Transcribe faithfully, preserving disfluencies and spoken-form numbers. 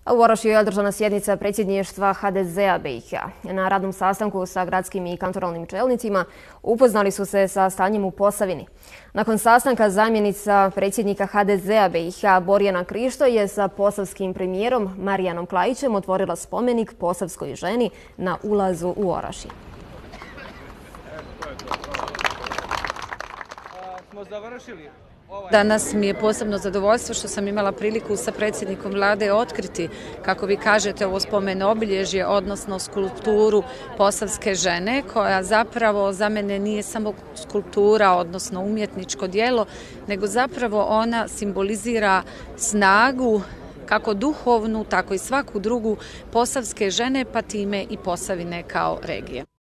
U Orašju je održana sjednica predsjedništva H D Z-a B i H. Na radnom sastanku sa gradskim i kantonalnim čelnicima upoznali su se sa stanjem u Posavini. Nakon sastanka zamjenica predsjednika H D Z-a B i H Borjana Krišto je sa posavskim premijerom Marijanom Klajićem otvorila spomenik posavskoj ženi na ulazu u Orašje. Danas mi je posebno zadovoljstvo što sam imala priliku sa predsjednikom vlade otkriti, kako vi kažete, ovo spomen obilježje, odnosno skulpturu posavske žene, koja zapravo za mene nije samo skulptura, odnosno umjetničko djelo, nego zapravo ona simbolizira snagu, kako duhovnu, tako i svaku drugu posavske žene, pa time i Posavine kao regije.